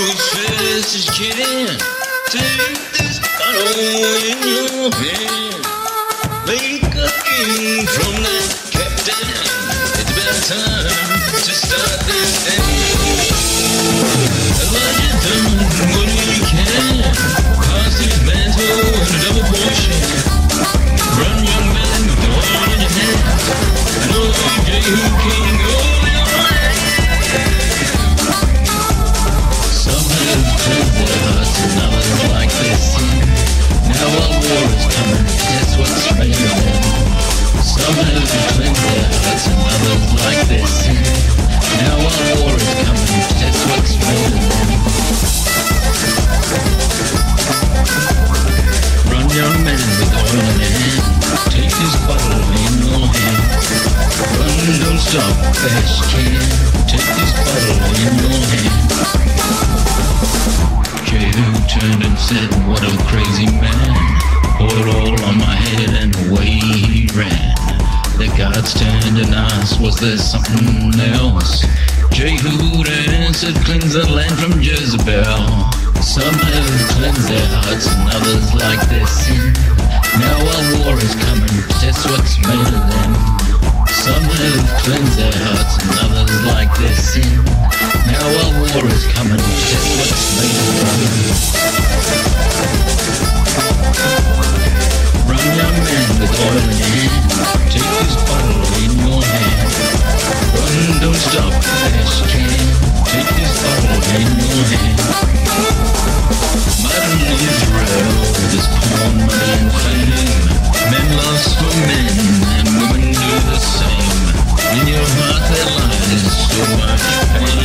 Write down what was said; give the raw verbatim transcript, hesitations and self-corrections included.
whose fist is kidding? Take this bottle in your hand. Make a king from that captain. It's about time to start this thing. Elijah done what he can. Pass his mantle in a double portion. Run, young man, with the oil in your hand. I know you Jehu King, oh, your land. Some have cleansed their hearts and others like their sin. Now our war is coming, that's what's failing them. Some have cleansed their hearts and others like their sin. Now our war is coming, that's what's failing them. Run, young man, with oil in your hand. Take this bottle in your hand. Run, don't stop, fast you can. Take this bottle in your hand. Jehu turned and said, what a crazy man. Poured all on my head and away he ran. The guards turned and asked, was there something else? Jehu answered, cleanse the land from Jezebel. Some have cleansed their hearts and others like their sin. Now our war is coming, that's what's made of them. Some have cleansed their hearts and others like their sin. Now our war is coming, that's what's made of them. Run, young man, with oil in your hand. Take this bottle in your hand. Run, don't stop, fast you can. Take this bottle in your hand. Modern Israel, this porn, money and fame. Men lust for men, and women do the same. In your heart there lies so much pain.